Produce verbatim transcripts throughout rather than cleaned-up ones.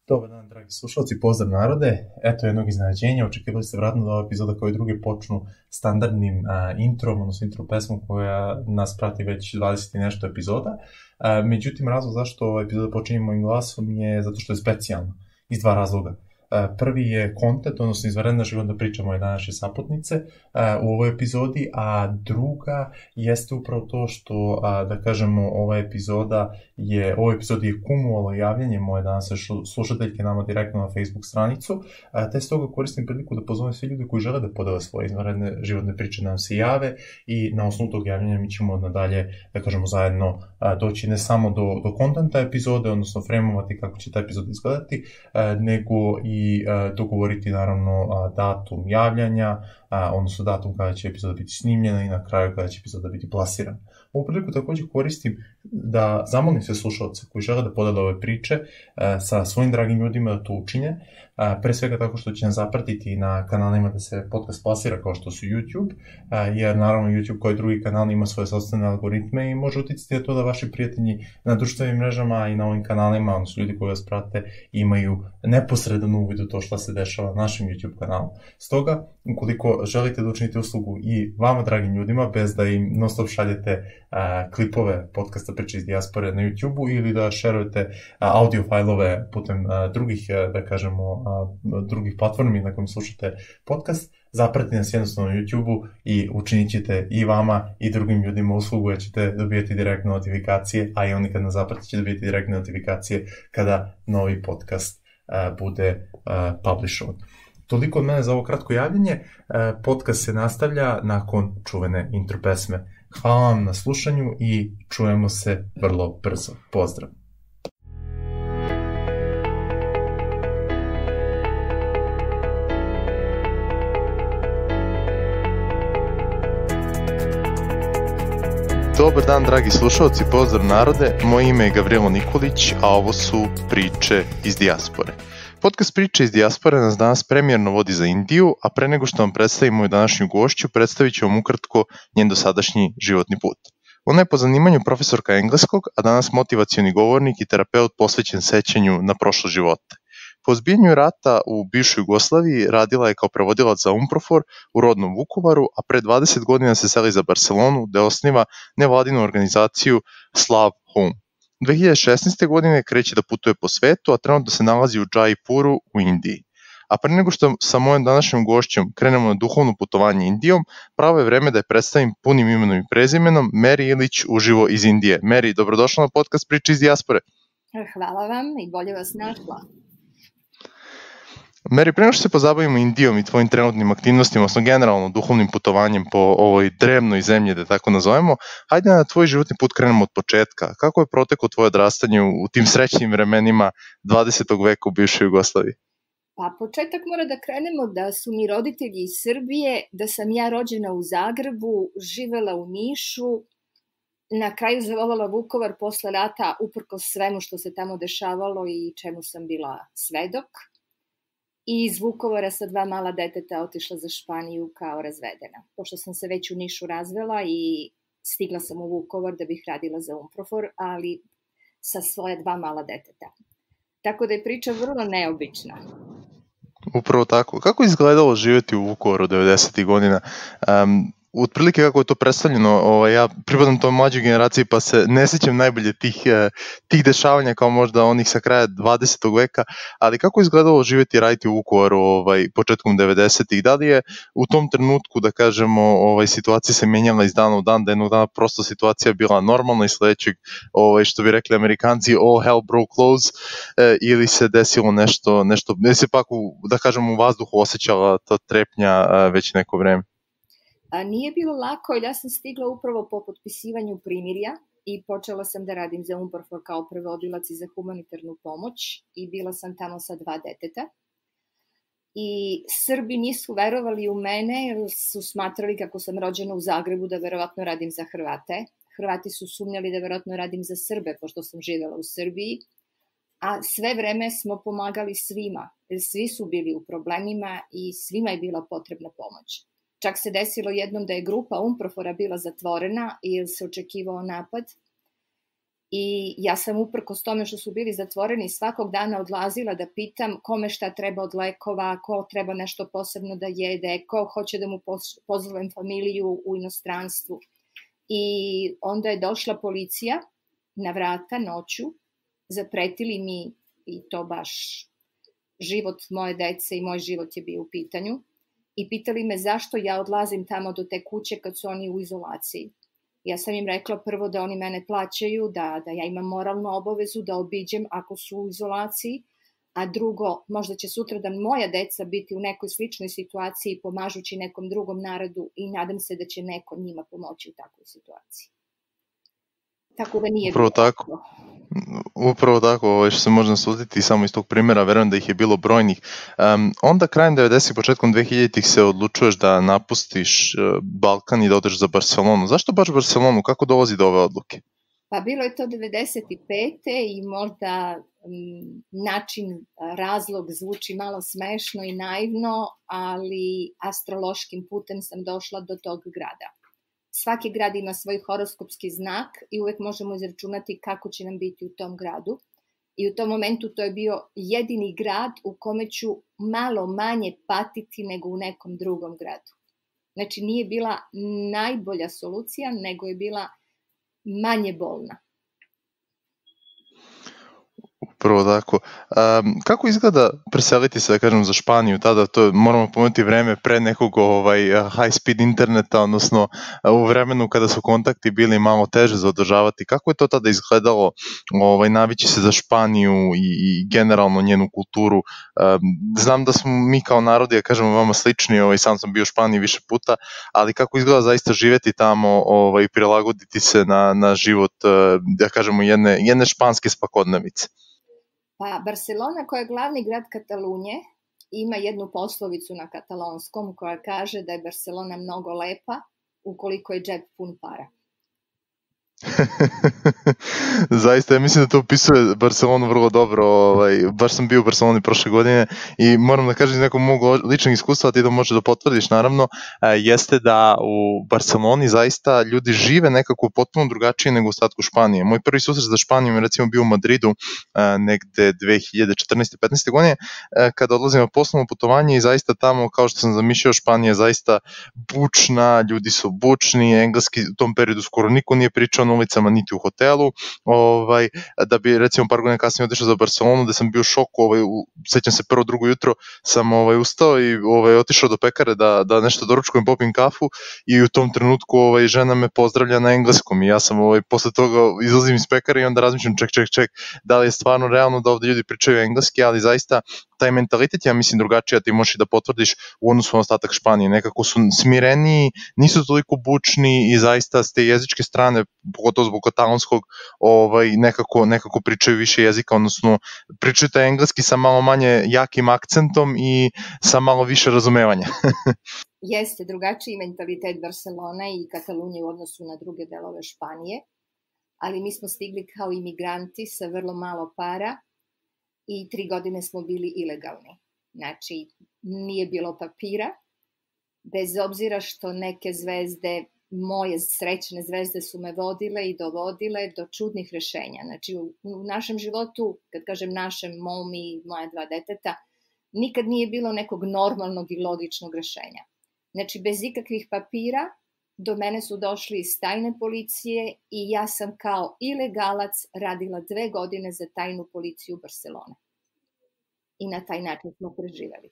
Dobar dan, dragi slušalci, pozdrav narode. Eto jednog iznenađenja, očekivali ste vratno da ova epizoda kao i druge počnu standardnim a, introm, odnosno intro pesmom koja nas prati već dvadeset i nešto epizoda. A, međutim, razlog zašto ova epizoda počinje mojim glasom je zato što je specijalno, iz dva razloga. A, prvi je kontent, odnosno izvanredna životna priča moje današnje saputnice a, u ovoj epizodi, a druga jeste upravo to što, a, da kažemo, ova epizoda je, ovoj epizodi je kumulovalo javljanje moje danas slušateljke nama direktno na Facebook stranicu, a, te stoga koristim priliku da pozovem sve ljude koji žele da podele svoje izvanredne životne priče da nam se jave i na osnovu tog javljanja mi ćemo nadalje, da kažemo, zajedno a, doći ne samo do, do kontenta epizode, odnosno fremovati kako će ta epizoda izgledati, a, nego i i a, dogovoriti naravno a, datum javljanja, a, odnosno datum kada će epizoda biti snimljena i na kraju kada će epizoda biti plasirana. Ovu priliku također koristim da zamolim sve slušalce koji žele da podele ove priče a, sa svojim dragim ljudima da to učine, a, pre svega tako što će nas zapratiti na kanalima da se podcast plasira kao što su YouTube, a, jer naravno YouTube kao i drugi kanal ima svoje sopstvene algoritme i može uticati na to da vaši prijatelji na društvenim mrežama i na ovim kanalima, odnosno ljudi koji vas prate, imaju neposredan uvid u to šta se dešava na našem YouTube kanalu. Stoga, ukoliko želite da učinite uslugu i vama, dragim ljudima, bez da im non stop šaljete a, klipove podcasta Priče iz dijaspore na YouTube-u ili da šerujete audio fajlove putem a, drugih, a, da kažemo, a, drugih platformi na kojim slušate podcast, zapratite nas jednostavno na YouTube-u i učinit ćete i vama i drugim ljudima uslugu, jer ćete dobijati direktne notifikacije, a i oni kad nas zapratite će dobijati direktne notifikacije kada novi podcast a, bude a, publishovan. Toliko od mene za ovo kratko javljanje. Podcast se nastavlja nakon čuvene intro pesme. Hvala vam na slušanju i čujemo se vrlo brzo. Pozdrav! Dobar dan, dragi slušalci, pozdrav narode. Moje ime je Gavrilo Nikolić, a ovo su Priče iz dijaspore. Podcast Priče iz dijaspore nas danas premijerno vodi za Indiju, a pre nego što vam predstavim moju današnju gošću, predstavit ću vam ukratko njen dosadašnji životni put. Ona je po zanimanju profesorka engleskog, a danas motivacioni govornik i terapeut posvećen sećanju na prošle živote. Po izbijanju rata u bivšoj Jugoslaviji radila je kao prevodilac za UNPROFOR u rodnom Vukovaru, a pre dvadeset godina se seli za Barcelonu gde osniva nevladinu organizaciju Slav Home. dve hiljade šesnaeste. godine kreće da putuje po svetu, a trenutno se nalazi u Jaipuru u Indiji. A pre nego što sa mojom današnjom gošćom krenemo na duhovno putovanje Indijom, pravo je vreme da je predstavim punim imenom i prezimenom Meri Ilić uživo iz Indije. Meri, dobrodošla na podcast Priče iz dijaspore. Hvala vam i bolje vas našla. Meri, pre nego što se pozabavimo Indijom i tvojim trenutnim aktivnostima, odnosno generalno duhovnim putovanjem po ovoj drevnoj zemlji, da tako nazovemo, hajde na tvoj životni put krenemo od početka. Kako je proteklo tvoje odrastanje u tim srećnim vremenima dvadesetog veka u bivšoj Jugoslaviji? Pa početak mora da krenemo da su mi roditelji iz Srbije, da sam ja rođena u Zagrebu, živela u Nišu, na kraju zavolela Vukovar posle rata uprkos svemu što se tamo dešavalo i čemu sam bila svedok. I iz Vukovara sa dva mala deteta otišla za Španiju kao razvedena. Pošto sam se već u Nišu razvela i stigla sam u Vukovar da bih radila za UNPROFOR, ali sa svoje dva mala deteta. Tako da je priča vrlo neobična. Upravo tako. Kako je izgledalo živjeti u Vukovaru devedesetih godina? Um, Otprilike kako je to predstavljeno, ovaj, ja pripadam toj mlađoj generaciji pa se ne sjećam najbolje tih, tih dešavanja kao možda onih sa kraja dvadesetog veka, ali kako je izgledalo živjeti i raditi u Vukovaru ovaj, početkom devedesetih? Da li je u tom trenutku, da kažemo, ovaj, situacija se menjala iz dana u dan, da jednog dana prosto situacija bila normalna i sledećeg, ovaj, što bi rekli Amerikanci, all hell broke loose, eh, ili se desilo nešto, nešto, ne se pak u, da kažemo, u vazduhu osjećala ta trepnja eh, već neko vreme? A nije bilo lako, jer ja sam stigla upravo po potpisivanju primirja i počela sam da radim za UNPROFOR kao prevodilac i za humanitarnu pomoć i bila sam tamo sa dva deteta. I Srbi nisu verovali u mene jer su smatrali kako sam rođena u Zagrebu da verovatno radim za Hrvate. Hrvati su sumnjali da verovatno radim za Srbe pošto sam živela u Srbiji. A sve vreme smo pomagali svima, jer svi su bili u problemima i svima je bila potrebna pomoć. Čak se desilo jednom da je grupa UNPROFOR-a bila zatvorena jer se očekivao napad I ja sam uprkos tome što su bili zatvoreni svakog dana odlazila da pitam kome šta treba od lekova, ko treba nešto posebno da jede, ko hoće da mu pozovem familiju u inostranstvu. I onda je došla policija na vrata noću, zapretili mi, i to baš život moje dece i moj život je bio u pitanju, i pitali me zašto ja odlazim tamo do te kuće kad su oni u izolaciji. Ja sam im rekla prvo da oni mene plaćaju, da, da ja imam moralnu obavezu da obiđem ako su u izolaciji, a drugo, možda će sutradan moja deca biti u nekoj sličnoj situaciji pomažući nekom drugom narodu i nadam se da će neko njima pomoći u takvoj situaciji. Tako da nije Upravo bilo tako. Upravo tako, ovaj, što se može naslutiti samo iz tog primjera, verujem da ih je bilo brojnih. Um, onda krajem devedesetih, početkom dvehiljaditih se odlučuješ da napustiš uh, Balkan i da odeš za Barcelonu. Zašto baš Barcelonu? Kako dolazi do ove odluke? Pa bilo je to devedeset pete i možda m, način, razlog zvuči malo smešno i naivno, ali astrološkim putem sam došla do tog grada. Svaki grad ima svoj horoskopski znak i uvek možemo izračunati kako će nam biti u tom gradu. I u tom momentu to je bio jedini grad u kome ću malo manje patiti nego u nekom drugom gradu. Znači nije bila najbolja solucija, nego je bila manje bolna. Prvo tako. Um, kako izgleda preseliti se, da kažem, za Španiju tada? To moramo pomenuti vreme pre nekog ovaj, high speed interneta, odnosno u vremenu kada su kontakti bili malo teže za održavati. Kako je to tada izgledalo ovaj, navići se za Španiju i, i generalno njenu kulturu? Um, znam da smo mi kao narodi, ja kažemo, vama slični, ovaj, sam sam bio u Španiji više puta, ali kako izgleda zaista živeti tamo ovaj, i prilagoditi se na, na život, da kažemo, jedne, jedne španske svakodnevice? Pa Barcelona, koja je glavni grad Katalunije, ima jednu poslovicu na katalonskom koja kaže da je Barcelona mnogo lepa ukoliko je džep pun para. Zaista, ja mislim da to opisuje Barcelonu vrlo dobro. Ovaj, baš sam bio u Barceloni prošle godine i moram da kažem iz nekog mog ličnog iskustva, ti to možeš da potvrdiš naravno, jeste da u Barceloni zaista ljudi žive nekako potpuno drugačije nego u ostatku Španije. Moj prvi susret za Španijom je recimo bio u Madridu negde dve hiljade četrnaeste petnaeste godine kada odlazim na poslovno putovanje i zaista tamo, kao što sam zamišljao, Španija je zaista bučna, ljudi su bučni, engleski u tom periodu skoro niko nije pričao na ulicama niti u hotelu, ovaj, da bi recimo par godina kasnije otišao za Barcelonu, da sam bio u šoku, ovaj, sećam se prvo, drugo jutro sam ovaj, ustao i ovaj, otišao do pekare da, da nešto doručkujem, popim kafu i u tom trenutku ovaj, žena me pozdravlja na engleskom i ja sam ovaj, posle toga izlazim iz pekare i onda razmišljam ček, ček, ček, da li je stvarno realno da ovde ljudi pričaju engleski, ali zaista taj mentalitet, ja mislim, drugačija, ti možeš da potvrdiš u odnosu na ostatak Španije. Nekako su smireniji, nisu toliko bučni i zaista s te jezičke strane, pogotovo zbog katalonskog, ovaj, nekako, nekako pričaju više jezika, odnosno pričaju taj engleski sa malo manje jakim akcentom i sa malo više razumevanja. Jeste drugačiji mentalitet Barcelone i Katalunije u odnosu na druge delove Španije, ali mi smo stigli kao imigranti sa vrlo malo para i tri godine smo bili ilegalni. Znači, nije bilo papira, bez obzira što neke zvezde, moje srećne zvezde su me vodile i dovodile do čudnih rešenja. Znači, u, u našem životu, kad kažem našem, mom i moja dva deteta, nikad nije bilo nekog normalnog i logičnog rešenja. Znači, bez ikakvih papira, do mene su došli iz tajne policije i ja sam kao ilegalac radila dve godine za tajnu policiju Barcelone. I na taj način smo preživeli.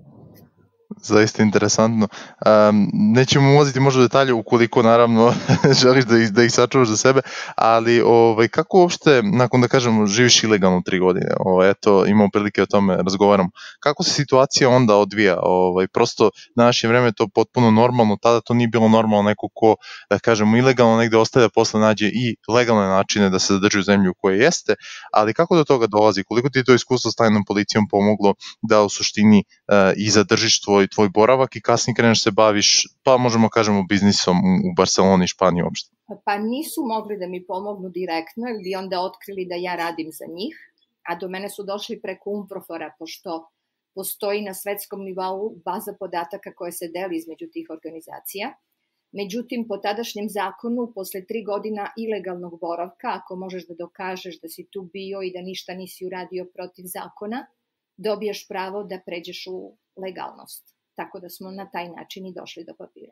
Zaista interesantno. Um, nećemo ulaziti možda u detalje ukoliko naravno želiš da ih, da ih sačuvaš za sebe, ali ovaj, kako uopšte, nakon da kažemo, živiš ilegalno tri godine, ovaj, eto, imamo prilike o tome razgovaramo, kako se situacija onda odvija? Ovaj, prosto, na naše vreme to potpuno normalno, tada to nije bilo normalno, neko ko, da kažemo, ilegalno negde ostaje da posle nađe i legalne načine da se zadrži u zemlju koje jeste, ali kako do toga dolazi? Koliko ti je to iskustvo s tajnom policijom pomoglo da u suštini uh, i zadržiš tvoj tvoj boravak i kasnije kreneš se baviš, pa možemo kažemo, biznisom u Barceloni i Španiji uopšte? Pa nisu mogli da mi pomognu direktno, jer bi onda otkrili da ja radim za njih, a do mene su došli preko Umprofora, pošto postoji na svetskom nivou baza podataka koja se deli između tih organizacija. Međutim, po tadašnjem zakonu, posle tri godina ilegalnog boravka, ako možeš da dokažeš da si tu bio i da ništa nisi uradio protiv zakona, dobijaš pravo da pređeš u legalnost. Tako da smo na taj način i došli do papira.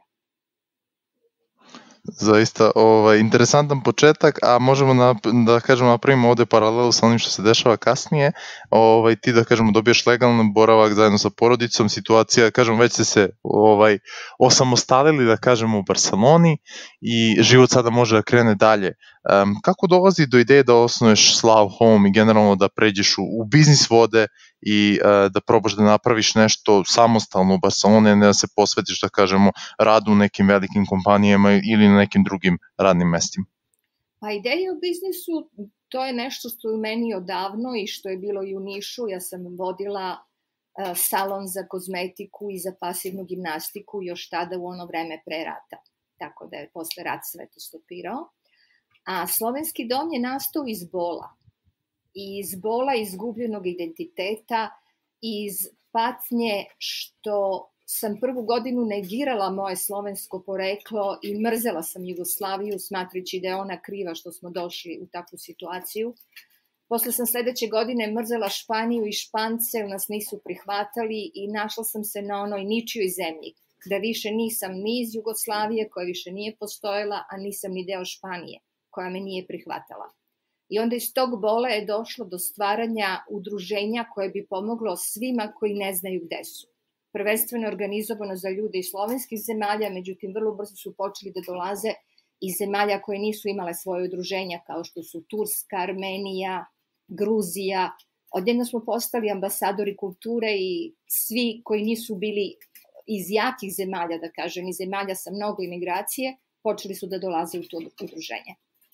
Zaista ovaj, interesantan početak, a možemo na, da kažemo napravimo ovde paralelu sa onim što se dešava kasnije. Ovaj, ti da kažemo dobiješ legalan boravak zajedno sa porodicom, situacija, kažemo već ste se ovaj, osamostalili da kažemo u Barceloni i život sada može da krene dalje. Um, kako dolazi do ideje da osnuješ Slav Home i generalno da pređeš u, u biznis vode i uh, da probaš da napraviš nešto samostalno u Barceloni, ne da se posvetiš da kažemo radu u nekim velikim kompanijama ili na nekim drugim radnim mestima? Pa ideja o biznisu, to je nešto što je u meni odavno i što je bilo i u Nišu. Ja sam vodila uh, salon za kozmetiku i za pasivnu gimnastiku još tada u ono vreme pre rata. Tako da je posle rat sve to stopirao. A Slovenski dom je nastao iz bola. Iz bola izgubljenog identiteta, iz patnje što sam prvu godinu negirala moje slovensko poreklo i mrzela sam Jugoslaviju, smatrajući da je ona kriva što smo došli u takvu situaciju. Posle sam sledeće godine mrzela Španiju i Špance, jer nas nisu prihvatali i našla sam se na onoj ničijoj zemlji, da više nisam ni iz Jugoslavije, koja više nije postojala, a nisam ni deo Španije, koja me nije prihvatala. I onda iz tog bola je došlo do stvaranja udruženja koje bi pomoglo svima koji ne znaju gde su. Prvenstveno organizovano za ljude iz slovenskih zemalja, međutim vrlo brzo su počeli da dolaze iz zemalja koje nisu imale svoje udruženja, kao što su Turska, Armenija, Gruzija. Odjedno smo postali ambasadori kulture i svi koji nisu bili iz jakih zemalja, da kažem, iz zemalja sa mnogo imigracije, počeli su da dolaze u to udruženje.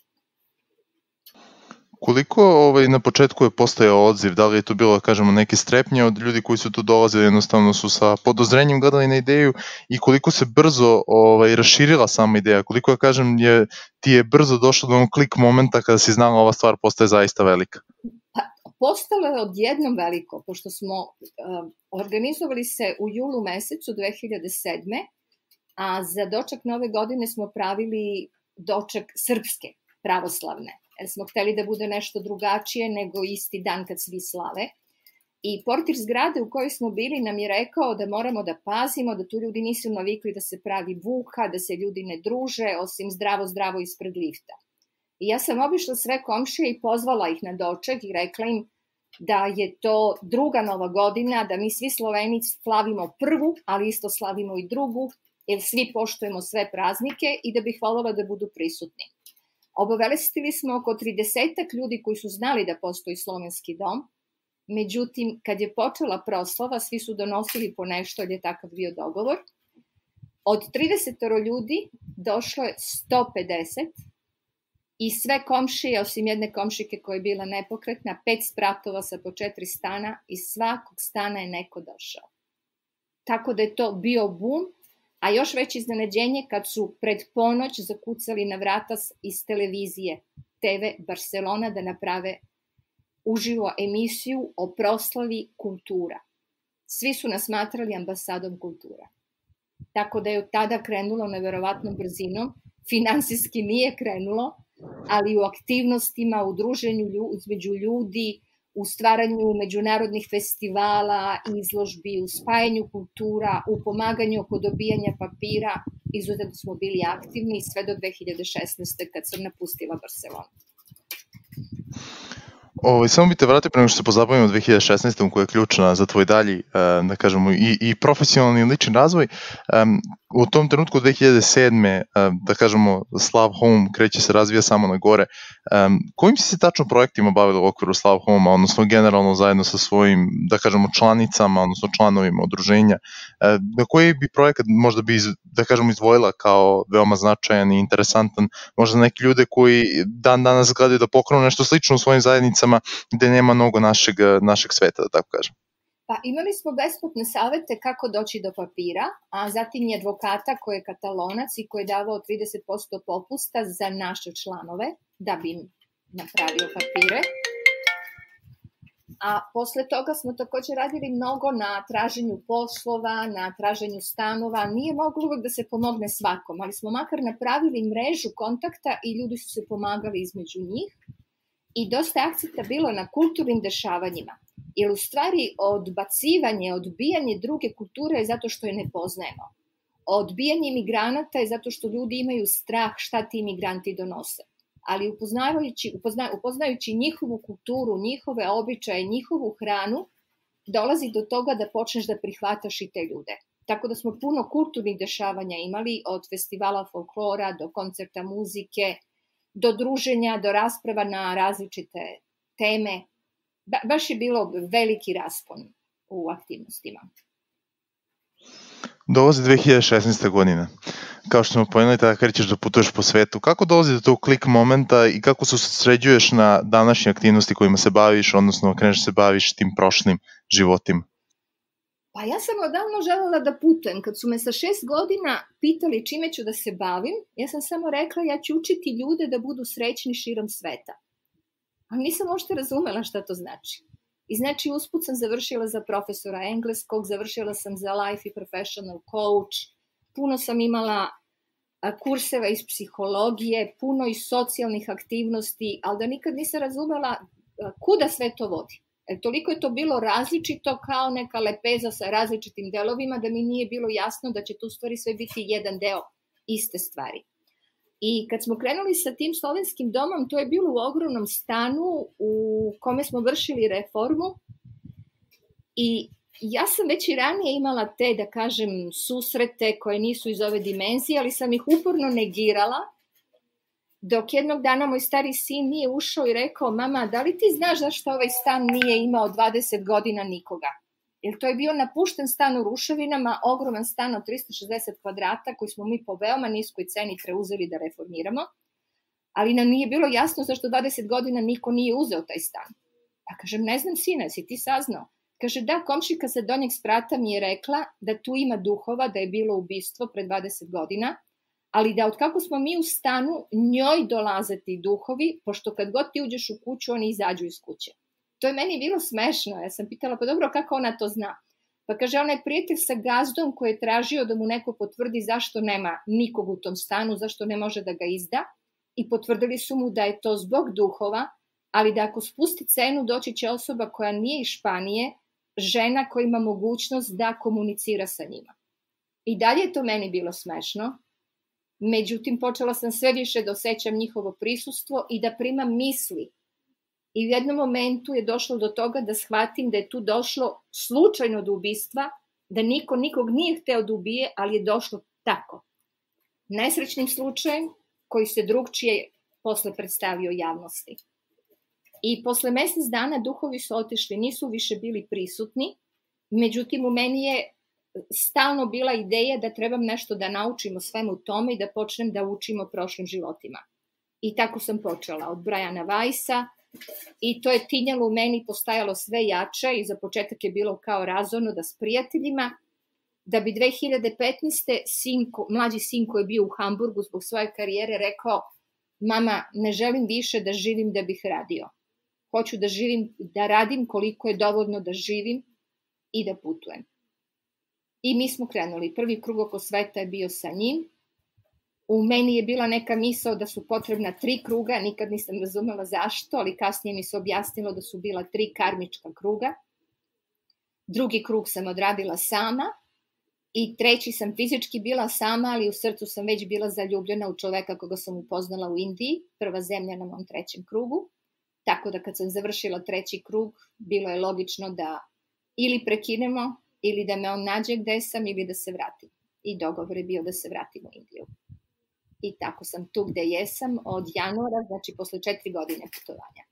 Koliko ovaj, na početku je postojao odziv, da li je to bilo, kažemo, neke strepnje od ljudi koji su tu dolazili, jednostavno su sa podozrenjem gledali na ideju i koliko se brzo ovaj, raširila sama ideja, koliko, ja kažem, je, ti je brzo došlo do onog klik momenta kada si znala ova stvar postaje zaista velika? Pa, postalo je odjednom veliko, pošto smo uh, organizovali se u julu mesecu dve hiljade sedme, a za doček nove godine smo pravili doček srpske, pravoslavne, jer smo hteli da bude nešto drugačije nego isti dan kad svi slave. I portir zgrade u kojoj smo bili nam je rekao da moramo da pazimo, da tu ljudi nisu navikli da se pravi buka, da se ljudi ne druže, osim zdravo, zdravo ispred lifta. I ja sam obišla sve komšije i pozvala ih na doček i rekla im da je to druga nova godina, da mi svi Slovenici slavimo prvu, ali isto slavimo i drugu, jer svi poštujemo sve praznike i da bih voljela da budu prisutni. Obavestili smo oko tridesetak ljudi koji su znali da postoji Slovenski dom, međutim, kad je počela proslava, svi su donosili po nešto, jer je takav bio dogovor. Od tridesetoro ljudi došlo je sto pedeset i sve komšije, osim jedne komšike koja je bila nepokretna, pet spratova sa po četiri stana, iz svakog stana je neko došao. Tako da je to bio bum. A još veće iznenađenje kad su pred ponoć zakucali na vrata iz televizije te ve Barcelona da naprave uživo emisiju o proslavi kultura. Svi su nas smatrali ambasadom kultura. Tako da je od tada krenulo neverovatnom brzinom. Finansijski nije krenulo, ali u aktivnostima, u druženju između ljudi, u stvaranju međunarodnih festivala, izložbi, u spajanju kultura, u pomaganju oko dobijanja papira, izuzetno smo bili aktivni sve do dve hiljade šesnaeste. kad sam napustila Barcelonu. Ovo, samo bi te vratio pre nego što se pozabavimo dve hiljade šesnaeste. koja je ključna za tvoj dalji, da kažemo, i, i profesionalni i lični razvoj. Um, u tom trenutku dve hiljade sedme. da kažemo, Slav Home kreće se razvija samo na gore. Um, kojim si se tačno projektima bavila u okviru Slav Home, odnosno generalno zajedno sa svojim, da kažemo, članicama, odnosno članovima udruženja? Uh, na koji bi projekat možda bi, da kažemo, izdvojila kao veoma značajan i interesantan, možda neki ljude koji dan danas gledaju da pokrenu nešto slično u svojim zajednicama gde nema mnogo našeg, našeg sveta, da tako kažem? Pa imali smo besplatne savete kako doći do papira, a zatim i advokata koji je Katalonac i koji je davao trideset posto popusta za naše članove da bi im napravio papire. A posle toga smo takođe radili mnogo na traženju poslova, na traženju stanova. Nije moglo uvek da se pomogne svakom, ali smo makar napravili mrežu kontakta i ljudi su se pomagali između njih. I dosta akcenta bilo na kulturnim dešavanjima. Jer u stvari odbacivanje, odbijanje druge kulture je zato što je ne poznajemo. Odbijanje imigranata je zato što ljudi imaju strah šta ti imigranti donose. Ali upoznajući, upozna, upoznajući njihovu kulturu, njihove običaje, njihovu hranu, dolazi do toga da počneš da prihvataš i te ljude. Tako da smo puno kulturnih dešavanja imali, od festivala folklora do koncerta muzike, do druženja, do rasprava na različite teme. Ba, baš je bilo veliki raspon u aktivnostima. Dolazi dve hiljade šesnaeste. godine. Kao što smo pomenuli, tada krećeš da putuješ po svetu. Kako dolazi do tog klik momenta i kako se sređuješ na današnje aktivnosti kojima se baviš, odnosno kreneš se baviš tim prošlim životima? Pa ja sam odavno želela da putujem. Kad su me sa šest godina pitali čime ću da se bavim, ja sam samo rekla ja ću učiti ljude da budu srećni širom sveta. Ali nisam uopšte razumela šta to znači. I znači usput sam završila za profesora engleskog, završila sam za life i professional coach, puno sam imala kurseva iz psihologije, puno iz socijalnih aktivnosti, ali da nikad nisam razumela kuda sve to vodi. E, toliko je to bilo različito kao neka lepeza sa različitim delovima da mi nije bilo jasno da će tu stvari sve biti jedan deo iste stvari. I kad smo krenuli sa tim slovenskim domom, to je bilo u ogromnom stanu u kome smo vršili reformu i ja sam već i ranije imala te, da kažem, susrete koje nisu iz ove dimenzije, ali sam ih uporno negirala, dok jednog dana moj stari sin nije ušao i rekao, mama, da li ti znaš zašto ovaj stan nije imao dvadeset godina nikoga? Jer to je bio napušten stan u ruševinama, ogroman stan od trista šezdeset kvadrata koji smo mi po veoma niskoj ceni preuzeli da reformiramo, ali nam nije bilo jasno zašto dvadeset godina niko nije uzeo taj stan. Pa kažem, ne znam sine, si ti saznao? Kaže, da, komšika sa donjeg sprata mi je rekla da tu ima duhova, da je bilo ubistvo pre dvadeset godina, ali da od kako smo mi u stanu, njoj dolaze ti duhovi, pošto kad god ti uđeš u kuću, oni izađu iz kuće. To je meni bilo smešno, ja sam pitala, pa dobro, kako ona to zna? Pa kaže, ona je prijatelj sa gazdom koji je tražio da mu neko potvrdi zašto nema nikog u tom stanu, zašto ne može da ga izda, i potvrdili su mu da je to zbog duhova, ali da ako spusti cenu doći će osoba koja nije iz Španije, žena koja ima mogućnost da komunicira sa njima. I dalje je to meni bilo smešno, međutim počela sam sve više da osjećam njihovo prisustvo i da primam misli. I u jednom momentu je došlo do toga da shvatim da je tu došlo slučajno do ubistva, da niko nikog nije hteo da ubije, ali je došlo tako. Nesrećnim slučajem koji se drugčije posle predstavio javnosti. I posle mesec dana duhovi su otišli, nisu više bili prisutni, međutim u meni je stalno bila ideja da trebam nešto da naučim o svemu tome i da počnem da učim o prošlim životima. I tako sam počela od Briana Weissa i to je tinjalo u meni, postajalo sve jače i za početak je bilo kao razorno da s prijateljima, da bi dve hiljade petnaeste. Sin, mlađi sin koji je bio u Hamburgu zbog svoje karijere rekao, mama, ne želim više da živim da bih radio. Hoću da živim, da radim koliko je dovoljno da živim i da putujem. I mi smo krenuli. Prvi krug oko sveta je bio sa njim. U meni je bila neka misao da su potrebna tri kruga, nikad nisam razumela zašto, ali kasnije mi se objasnilo da su bila tri karmička kruga. Drugi krug sam odradila sama i treći sam fizički bila sama, ali u srcu sam već bila zaljubljena u čoveka koga sam upoznala u Indiji, prva zemlja na mom trećem krugu. Tako da kad sam završila treći krug, bilo je logično da ili prekinemo, ili da me on nađe gde sam, ili da se vratim. I dogovor je bio da se vratim u Indiju. I tako sam tu gde jesam od januara, znači posle četiri godine putovanja.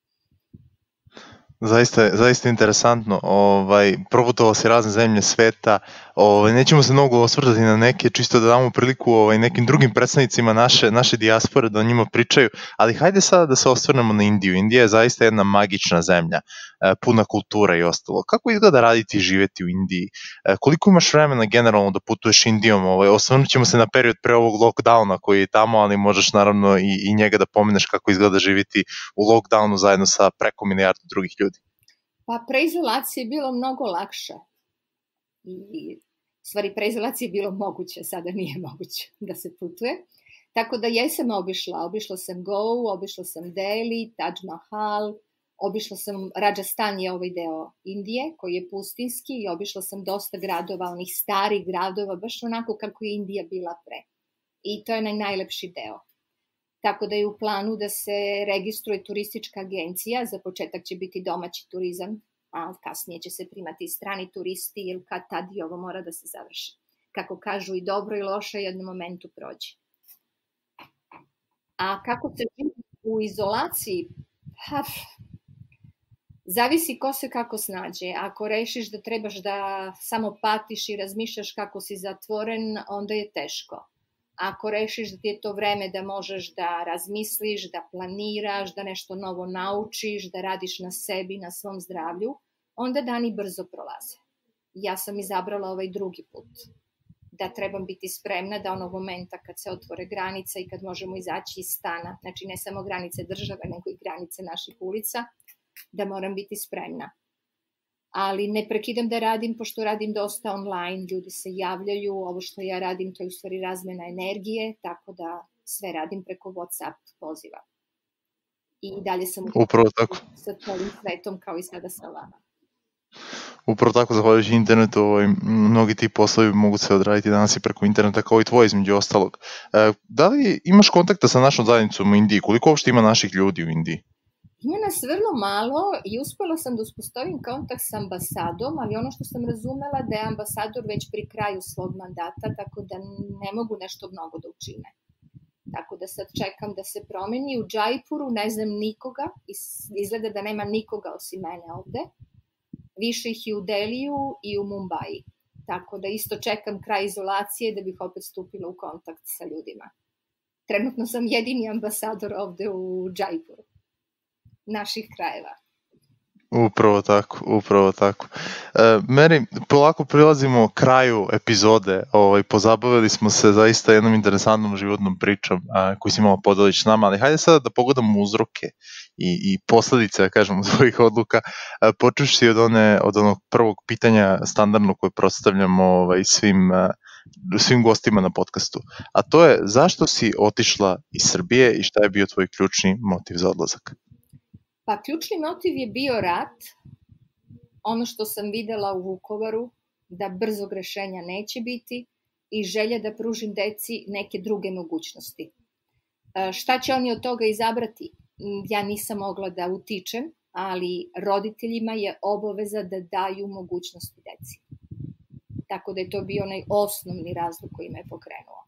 Zaista, zaista interesantno. Ovaj, proputovao si razne zemlje sveta. Ovaj, nećemo se mnogo osvrtati na neke, čisto da damo priliku ovaj, nekim drugim predstavnicima naše, naše dijaspore da o njima pričaju, ali hajde sada da se osvrnemo na Indiju. Indija je zaista jedna magična zemlja, puna kultura i ostalo. Kako izgleda raditi i živeti u Indiji? Koliko imaš vremena generalno da putuješ Indijom? Ovaj, osvrnut ćemo se na period pre ovog lockdowna koji je tamo, ali možeš naravno i, i njega da pomeneš kako izgleda živeti u lockdownu zajedno sa preko milijardu drugih ljudi. Pa preizolacija je bilo mnogo lakše. I, u stvari, preizolacija je bilo moguće, sada nije moguće da se putuje. Tako da jesam obišla. Obišla sam Goa, obišla sam Delhi, Taj Mahal, obišla sam Rajasthan je ovaj deo Indije, koji je pustinski, i obišla sam dosta gradova, onih starih gradova, baš onako kako je Indija bila pre. I to je naj, najlepši deo. Tako da je u planu da se registruje turistička agencija, za početak će biti domaći turizam, a kasnije će se primati strani turisti, jer kad tad i ovo mora da se završi. Kako kažu, i dobro i loše u jednom momentu prođe. A kako se živi u izolaciji? Ha, zavisi ko se kako snađe. Ako rešiš da trebaš da samo patiš i razmišljaš kako si zatvoren, onda je teško. Ako rešiš da ti je to vreme da možeš da razmisliš, da planiraš, da nešto novo naučiš, da radiš na sebi, na svom zdravlju, onda dani brzo prolaze. Ja sam izabrala ovaj drugi put. Da trebam biti spremna da onog momenta kad se otvore granice i kad možemo izaći iz stana, znači ne samo granice države, nego i granice naših ulica, da moram biti spremna. Ali ne prekidam da radim, pošto radim dosta online, ljudi se javljaju, ovo što ja radim to je u stvari razmena energije, tako da sve radim preko WhatsApp poziva. I dalje sam upravo tako sa tvojim svetom kao i sada sa vama. Upravo tako, zahvaljujući internetu, ovaj, mnogi ti poslovi mogu se odraditi danas i preko interneta, kao i tvoj između ostalog. E, da li imaš kontakta sa našom zajednicom u Indiji? Koliko uopšte ima naših ljudi u Indiji? Ima nas vrlo malo i uspela sam da uspostavim kontakt s ambasadom, ali ono što sam razumela da je ambasador već pri kraju svog mandata, tako da ne mogu nešto mnogo da učine. Tako da sad čekam da se promeni. U Jaipuru ne znam nikoga, izgleda da nema nikoga osim mene ovde. Više ih i u Deliju i u Mumbai. Tako da isto čekam kraj izolacije da bih opet stupila u kontakt sa ljudima. Trenutno sam jedini ambasador ovde u Jaipuru, naših krajeva. Upravo tako, upravo tako. E, Meri, polako prilazimo kraju epizode, ovaj, pozabavili smo se zaista jednom interesantnom životnom pričom a, koju si imala podelići s nama, ali hajde sada da pogledamo uzroke i, i posledice, da kažemo, svojih odluka, a, počuši od, one, od onog prvog pitanja standardno koje predstavljamo ovaj, svim, a, svim gostima na podcastu, a to je zašto si otišla iz Srbije i šta je bio tvoj ključni motiv za odlazak? Pa ključni motiv je bio rat, ono što sam videla u Vukovaru, da brzog rešenja neće biti i želja da pružim deci neke druge mogućnosti. Šta će oni od toga izabrati? Ja nisam mogla da utičem, ali roditeljima je obaveza da daju mogućnosti deci. Tako da je to bio onaj osnovni razlog koji me pokrenuo.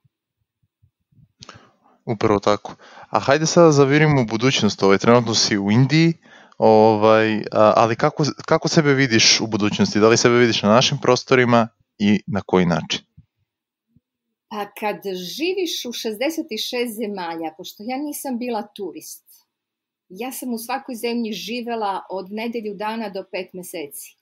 Upravo tako. A hajde sada zavirimo u budućnost. Ovaj, trenutno si u Indiji, ovaj, ali kako, kako sebe vidiš u budućnosti? Da li sebe vidiš na našim prostorima i na koji način? Pa kad živiš u šezdeset šest zemalja, pošto ja nisam bila turist, ja sam u svakoj zemlji živela od nedelju dana do pet meseci.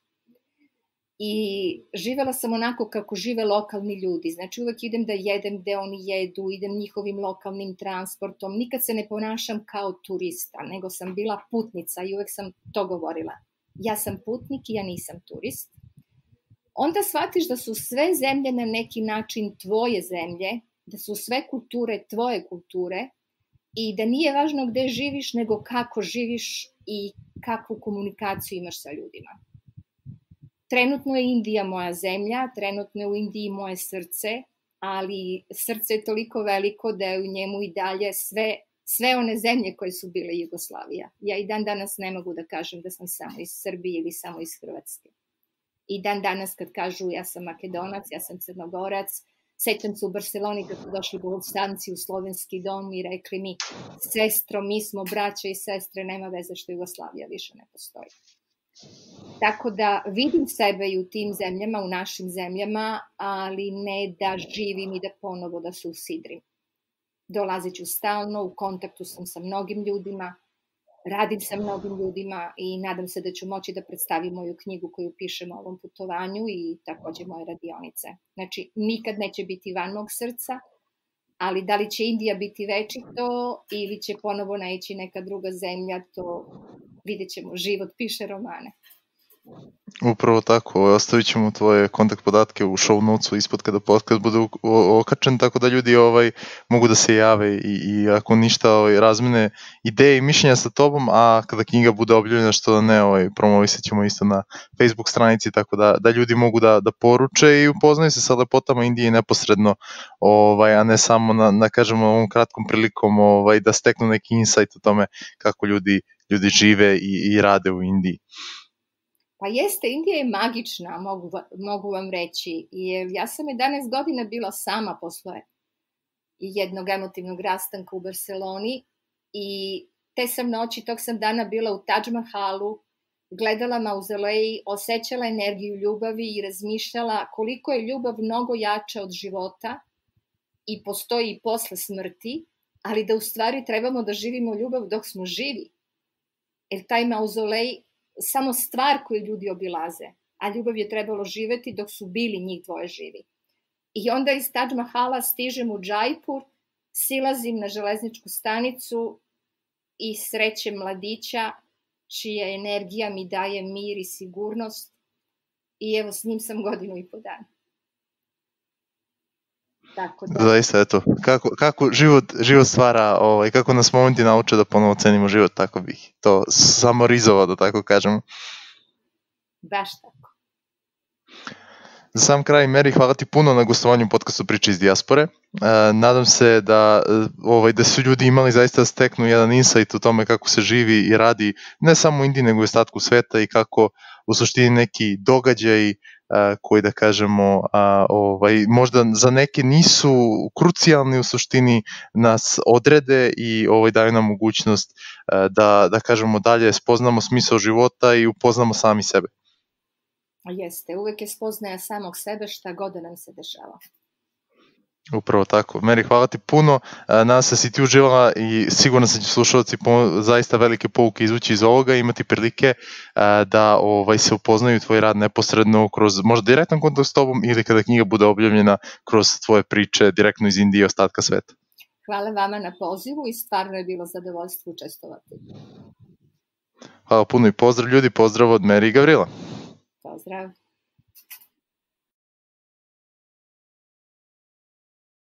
I živela sam onako kako žive lokalni ljudi, znači uvek idem da jedem gde oni jedu, idem njihovim lokalnim transportom, nikad se ne ponašam kao turista, nego sam bila putnica i uvek sam to govorila. Ja sam putnik i ja nisam turist. Onda shvatiš da su sve zemlje na neki način tvoje zemlje, da su sve kulture tvoje kulture i da nije važno gde živiš, nego kako živiš i kakvu komunikaciju imaš sa ljudima. Trenutno je Indija moja zemlja, trenutno je u Indiji moje srce, ali srce je toliko veliko da je u njemu i dalje sve, sve one zemlje koje su bile Jugoslavija. Ja i dan danas ne mogu da kažem da sam samo iz Srbije ili samo iz Hrvatske. I dan danas kad kažu ja sam Makedonac, ja sam Crnogorac, sećam se u Barceloni kad su došli Bosanci u slovenski dom i rekli mi, sestro, mi smo braća i sestre, nema veze što Jugoslavija više ne postoji. Tako da vidim sebe i u tim zemljama, u našim zemljama, ali ne da živim i da ponovo da se usidrim. Dolazit ću stalno, u kontaktu sam sa mnogim ljudima, radim sa mnogim ljudima i nadam se da ću moći da predstavim moju knjigu koju pišem o ovom putovanju i takođe moje radionice. Znači, nikad neće biti van mog srca, ali da li će Indija biti večito ili će ponovo naići neka druga zemlja, to vidjet ćemo. Život piše romane. Upravo tako, ostavit ćemo tvoje kontakt podatke u show notesu ispod kada podcast bude okačen, tako da ljudi ovaj mogu da se jave i, i ako ništa ovaj, razmene ideje i mišljenja sa tobom, a kada knjiga bude objavljena, što da ne, ovaj, promovisat ćemo isto na Facebook stranici, tako da, da ljudi mogu da, da poruče i upoznaju se sa lepotama Indije neposredno, ovaj, a ne samo na, na kažemo, ovom kratkom prilikom ovaj, da steknu neki insight o tome kako ljudi, ljudi žive i, i rade u Indiji. Pa jeste, Indija je magična, mogu, mogu vam reći. I ja sam jedanaest godina bila sama posle jednog emotivnog rastanka u Barceloni i te sam noći, tog sam dana bila u Taj Mahalu, gledala mauzolej, osjećala energiju ljubavi i razmišljala koliko je ljubav mnogo jača od života i postoji i posle smrti, ali da u stvari trebamo da živimo ljubav dok smo živi. Jer taj mauzolej samo stvar koju ljudi obilaze, a ljubav je trebalo živeti dok su bili njih dvoje živi. I onda iz Taj Mahala stižem u Džajpur, silazim na železničku stanicu i srećem mladića čija energija mi daje mir i sigurnost i evo s njim sam godinu i po dana. Tako da. Zaista, eto, kako, kako život, život stvara, ovaj, kako nas momenti nauče da ponovo cenimo život, tako bih to samorizovao, da tako kažemo. Baš tako. Za sam kraj, Meri, hvala ti puno na gostovanju podcastu Priče iz dijaspore. Uh, nadam se da, ovaj, da su ljudi imali zaista steknu jedan insight o tome kako se živi i radi ne samo u Indiji, nego i ostatku sveta i kako u suštini neki događaji Uh, koji da kažemo uh, ovaj, možda za neke nisu krucijalni u suštini nas odrede i ovaj, daju nam mogućnost uh, da, da kažemo dalje spoznamo smisao života i upoznamo sami sebe. Jeste, uvek je spoznaja samog sebe šta god da nam se dešava. Upravo tako. Meri, hvala ti puno. Nadam se da si ti uživala i sigurno sam će slušalci zaista velike pouke izvući iz ovoga i imati prilike da ovaj, se upoznaju tvoj rad neposredno kroz možda direktan kontakt s tobom ili kada knjiga bude objavljena kroz tvoje priče direktno iz Indije i ostatka sveta. Hvala vama na pozivu i stvarno je bilo zadovoljstvo učestvovati. Hvala puno i pozdrav ljudi, pozdrav od Meri i Gavrila. Pozdrav.